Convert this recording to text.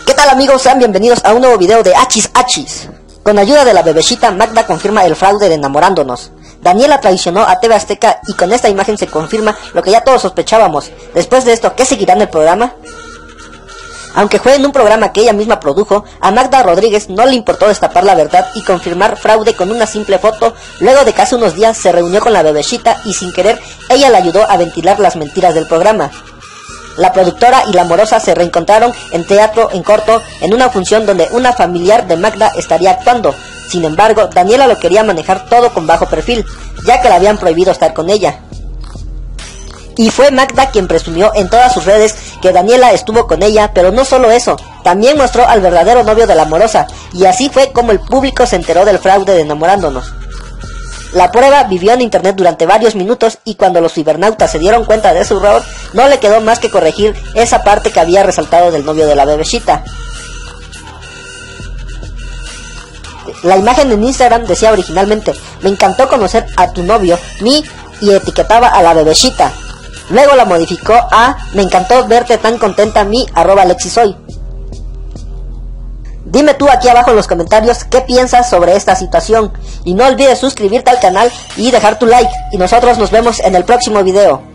¿Qué tal amigos? Sean bienvenidos a un nuevo video de Achis Achis. Con ayuda de la bebecita, Magda confirma el fraude de Enamorándonos. Daniela traicionó a TV Azteca y con esta imagen se confirma lo que ya todos sospechábamos. Después de esto, ¿qué seguirá en el programa? Aunque fue en un programa que ella misma produjo, a Magda Rodríguez no le importó destapar la verdad y confirmar fraude con una simple foto. Luego de que hace unos días se reunió con la bebecita y sin querer ella le ayudó a ventilar las mentiras del programa. La productora y la morosa se reencontraron en teatro en corto en una función donde una familiar de Magda estaría actuando. Sin embargo, Daniela lo quería manejar todo con bajo perfil, ya que le habían prohibido estar con ella. Y fue Magda quien presumió en todas sus redes que Daniela estuvo con ella, pero no solo eso, también mostró al verdadero novio de la morosa, y así fue como el público se enteró del fraude de Enamorándonos. La prueba vivió en internet durante varios minutos y cuando los cibernautas se dieron cuenta de su error, no le quedó más que corregir esa parte que había resaltado del novio de la bebecita. La imagen en Instagram decía originalmente: "Me encantó conocer a tu novio, mi", y etiquetaba a la bebecita. Luego la modificó a "Me encantó verte tan contenta, mi @alexisoy". Dime tú aquí abajo en los comentarios qué piensas sobre esta situación. Y no olvides suscribirte al canal y dejar tu like. Y nosotros nos vemos en el próximo video.